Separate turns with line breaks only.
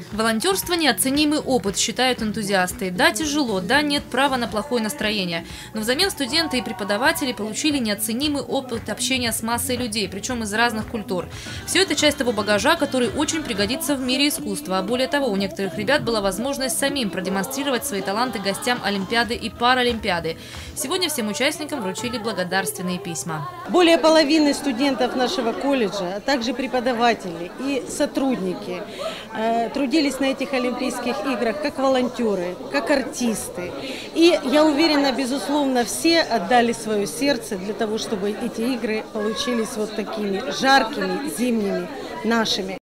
Волонтерство – неоценимый опыт, считают энтузиасты. Да, тяжело, да, нет права на плохое настроение. Но взамен студенты и преподаватели получили неоценимый опыт общения с массой людей, причем из разных культур. Все это часть того багажа, который очень пригодится в мире искусства. А более того, у некоторых ребят была возможность самим продемонстрировать свои таланты гостям Олимпиады и Паралимпиады. Сегодня всем участникам вручили благодарственные письма.
Более половины студентов нашего колледжа, а также преподаватели и сотрудники трудились на этих Олимпийских играх как волонтеры, как артисты. И я уверена, безусловно, все отдали свое сердце для того, чтобы эти игры получились вот такими жаркими, зимними, нашими.